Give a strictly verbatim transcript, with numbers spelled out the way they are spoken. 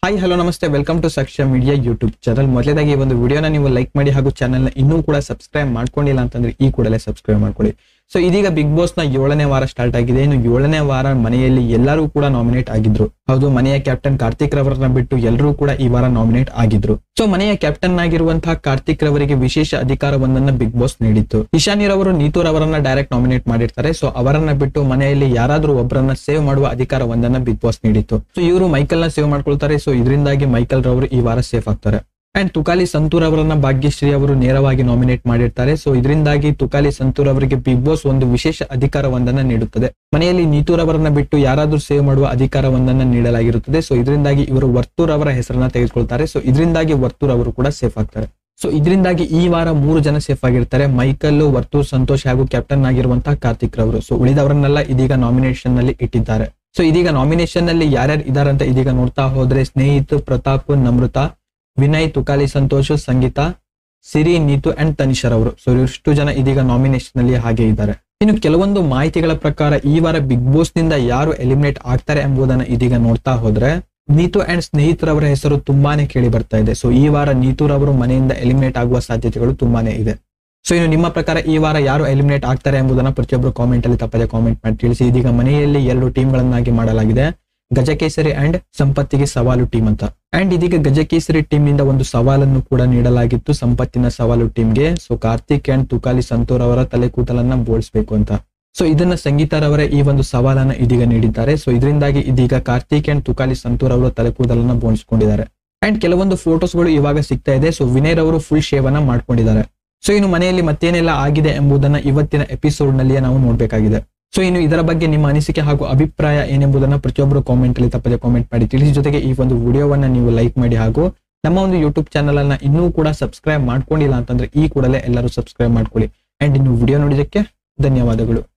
Hi hello ನಮಸ್ತೆ welcome to Sakshya media YouTube channel. ಮೊದಲೇದಾಗಿ ಈ ಒಂದು ವಿಡಿಯೋನ ನೀವು ಲೈಕ್ ಮಾಡಿ ಹಾಗೂ ಚಾನಲ್ನ ಇನ್ನೂ ಕೂಡ ಸಬ್ಸ್ಕ್ರೈಬ್ ಮಾಡ್ಕೊಂಡಿಲ್ಲ ಅಂತಂದ್ರೆ ಈ ಕೂಡಲೇ ಸಬ್ಸ್ಕ್ರೈಬ್ ಮಾಡ್ಕೊಳ್ಳಿ. ಸೊ ಇದೀಗ ಬಿಗ್ ಬಾಸ್ ನ ಏಳನೇ ವಾರ ಸ್ಟಾರ್ಟ್ ಆಗಿದೆ. ಇನ್ನು ಏಳನೇ ವಾರ ಮನೆಯಲ್ಲಿ ಎಲ್ಲರೂ ಕೂಡ ನಾಮಿನೇಟ್ ಆಗಿದ್ರು. ಹೌದು, ಮನೆಯ ಕ್ಯಾಪ್ಟನ್ ಕಾರ್ತಿಕ್ ರವರನ್ನ ಬಿಟ್ಟು ಎಲ್ಲರೂ ಕೂಡ ಈ ವಾರ ನಾಮಿನೇಟ್ ಆಗಿದ್ರು. ಸೊ ಮನೆಯ ಕ್ಯಾಪ್ಟನ್ ಆಗಿರುವಂತಹ ಕಾರ್ತಿಕ್ ರವರಿಗೆ ವಿಶೇಷ ಅಧಿಕಾರವೊಂದನ್ನ ಬಿಗ್ ಬಾಸ್ ನೀಡಿತ್ತು. ಇಶಾನಿ ರವರು ನೀತು ರವರನ್ನ ಡೈರೆಕ್ಟ್ ನಾಮಿನೇಟ್ ಮಾಡಿರ್ತಾರೆ. ಸೊ ಅವರನ್ನ ಬಿಟ್ಟು ಮನೆಯಲ್ಲಿ ಯಾರಾದ್ರೂ ಒಬ್ಬರನ್ನ ಸೇವ್ ಮಾಡುವ ಅಧಿಕಾರವೊಂದನ್ನ ಬಿಗ್ ಬಾಸ್ ನೀಡಿತ್ತು. ಸೊ ಇವರು ಮೈಕಲ್ ನ ಸೇವ್ ಮಾಡ್ಕೊಳ್ತಾರೆ. ಸೊ ಇದರಿಂದಾಗಿ ಮೈಕಲ್ ರವರು ಈ ವಾರ ಸೇಫ್ ಆಗ್ತಾರೆ. ಅಂಡ್ ತುಕಾಲಿ ಸಂತೂರ್ ಅವರನ್ನ ಭಾಗ್ಯಶ್ರೀ ಅವರು ನೇರವಾಗಿ ನಾಮಿನೇಟ್ ಮಾಡಿರ್ತಾರೆ. ಸೊ ಇದರಿಂದಾಗಿ ತುಕಾಲಿ ಸಂತೂರ್ ಅವರಿಗೆ ಬಿಗ್ ಬಾಸ್ ಒಂದು ವಿಶೇಷ ಅಧಿಕಾರವೊಂದನ್ನ ನೀಡುತ್ತದೆ. ಮನೆಯಲ್ಲಿ ನೀತೂರ್ ಅವರನ್ನ ಬಿಟ್ಟು ಯಾರಾದ್ರೂ ಸೇವ್ ಮಾಡುವ ಅಧಿಕಾರವೊಂದನ್ನ ನೀಡಲಾಗಿರುತ್ತದೆ. ಸೊ ಇದರಿಂದಾಗಿ ಇವರು ವರ್ತೂರ್ ಅವರ ಹೆಸರನ್ನ ತೆಗೆದುಕೊಳ್ತಾರೆ. ಸೊ ಇದರಿಂದಾಗಿ ವರ್ತೂರ್ ಅವರು ಕೂಡ ಸೇಫ್ ಆಗ್ತಾರೆ. ಸೊ ಇದರಿಂದಾಗಿ ಈ ವಾರ ಮೂರು ಜನ ಸೇಫ್ ಆಗಿರ್ತಾರೆ: ಮೈಕಲ್, ವರ್ತೂರ್, ಸಂತೋಷ್ ಹಾಗೂ ಕ್ಯಾಪ್ಟನ್ ಆಗಿರುವಂತಹ ಕಾರ್ತಿಕ್ ರವರು. ಸೊ ಉಳಿದವರನ್ನೆಲ್ಲ ಇದೀಗ ನಾಮಿನೇಷನ್ ನಲ್ಲಿ ಇಟ್ಟಿದ್ದಾರೆ. ಸೊ ಇದೀಗ ನಾಮಿನೇಷನ್ ನಲ್ಲಿ ಯಾರ್ಯಾರು ಇದಾರಂತ ಇದೀಗ ನೋಡ್ತಾ ಹೋದ್ರೆ ಸ್ನೇಹಿತ್, ಪ್ರತಾಪ್, ನಮ್ರತ, ವಿನಯ್, ತುಕಾಲಿ ಸಂತೋಷ್, ಸಂಗೀತ, ಸಿರಿ, ನೀತು ಅಂಡ್ ತನಿಷರ್ ಅವರು. ಸೊ ಇಷ್ಟು ಜನ ಇದೀಗ ನಾಮಿನೇಷನ್ ನಲ್ಲಿ ಹಾಗೆ ಇದ್ದಾರೆ. ಇನ್ನು ಕೆಲವೊಂದು ಮಾಹಿತಿಗಳ ಪ್ರಕಾರ ಈ ವಾರ ಬಿಗ್ ಬಾಸ್ ನಿಂದ ಯಾರು ಎಲಿಮಿನೇಟ್ ಆಗ್ತಾರೆ ಎಂಬುದನ್ನ ಇದೀಗ ನೋಡ್ತಾ ಹೋದ್ರೆ ನೀತು ಅಂಡ್ ಸ್ನೇಹಿತರವರ ಹೆಸರು ತುಂಬಾನೇ ಕೇಳಿ ಬರ್ತಾ ಇದೆ. ಸೊ ಈ ವಾರ ನೀತೂರವರು ಮನೆಯಿಂದ ಎಲಿಮಿನೇಟ್ ಆಗುವ ಸಾಧ್ಯತೆಗಳು ತುಂಬಾನೇ ಇದೆ. ಸೊ ಇನ್ನು ನಿಮ್ಮ ಪ್ರಕಾರ ಈ ವಾರ ಯಾರು ಎಲಿಮಿನೇಟ್ ಆಗ್ತಾರೆ ಎಂಬುದನ್ನ ಪ್ರತಿಯೊಬ್ಬರು ಕಾಮೆಂಟ್ ಅಲ್ಲಿ ತಪ್ಪದೆ ಕಾಮೆಂಟ್ ಮಾಡಿ ತಿಳಿಸಿ. ಇದೀಗ ಮನೆಯಲ್ಲಿ ಎರಡು ಟೀಮ್ ಗಳನ್ನಾಗಿ ಮಾಡಲಾಗಿದೆ: ಗಜಕೇಸರಿ ಅಂಡ್ ಸಂಪತ್ತಿಗೆ ಸವಾಲು ಟೀಮ್ ಅಂತ. ಅಂಡ್ ಇದೀಗ ಗಜಕೇಸರಿ ಟೀಮ್ ನಿಂದ ಒಂದು ಸವಾಲನ್ನು ಕೂಡ ನೀಡಲಾಗಿತ್ತು ಸಂಪತ್ತಿನ ಸವಾಲು ಟೀಮ್ಗೆ. ಸೊ ಕಾರ್ತಿಕ್ ಅಂಡ್ ತುಕಾಲಿ ಸಂತೂರ್ ಅವರ ತಲೆ ಕೂದಲನ್ನ ಬೋಳಿಸಬೇಕು ಅಂತ. ಸೊ ಇದನ್ನ ಸಂಗೀತರವರೇ ಈ ಒಂದು ಸವಾಲನ್ನ ಇದೀಗ ನೀಡಿದ್ದಾರೆ. ಸೊ ಇದರಿಂದಾಗಿ ಇದೀಗ ಕಾರ್ತಿಕ್ ಅಂಡ್ ತುಕಾಲಿ ಸಂತೂರ್ ಅವರು ತಲೆ ಕೂದಲನ್ನ ಬೋಳಿಸಿಕೊಂಡಿದ್ದಾರೆ. ಅಂಡ್ ಕೆಲವೊಂದು ಫೋಟೋಸ್ ಗಳು ಇವಾಗ ಸಿಗ್ತಾ ಇದೆ. ಸೊ ವಿನಯ್ ಅವರು ಫುಲ್ ಶೇವ್ ಅನ್ನ ಮಾಡ್ಕೊಂಡಿದ್ದಾರೆ. ಸೊ ಇನ್ನು ಮನೆಯಲ್ಲಿ ಮತ್ತೇನೆಲ್ಲ ಆಗಿದೆ ಎಂಬುದನ್ನ ಇವತ್ತಿನ ಎಪಿಸೋಡ್ ನಲ್ಲಿಯೇ ನಾವು ನೋಡ್ಬೇಕಾಗಿದೆ. ಸೊ ಇನ್ನು ಇದರ ಬಗ್ಗೆ ನಿಮ್ಮ ಅನಿಸಿಕೆ ಹಾಗೂ ಅಭಿಪ್ರಾಯ ಏನೆಂಬುದನ್ನ ಪ್ರತಿಯೊಬ್ಬರು ಕಾಮೆಂಟ್ ಅಲ್ಲಿ ತಪ್ಪದೆ ಕಾಮೆಂಟ್ ಮಾಡಿ ತಿಳಿಸಿ. ಜೊತೆಗೆ ಈ ಒಂದು ವಿಡಿಯೋವನ್ನ ನೀವು ಲೈಕ್ ಮಾಡಿ ಹಾಗೂ ನಮ್ಮ ಒಂದು ಯೂಟ್ಯೂಬ್ ಚಾನಲ್ ಅನ್ನ ಇನ್ನೂ ಕೂಡ ಸಬ್ಸ್ಕ್ರೈಬ್ ಮಾಡ್ಕೊಂಡಿಲ್ಲ ಅಂತಂದ್ರೆ ಈ ಕೂಡಲೇ ಎಲ್ಲರೂ ಸಬ್ಸ್ಕ್ರೈಬ್ ಮಾಡ್ಕೊಳ್ಳಿ. ಅಂಡ್ ಇನ್ನು ವಿಡಿಯೋ ನೋಡಿದಕ್ಕೆ ಧನ್ಯವಾದಗಳು.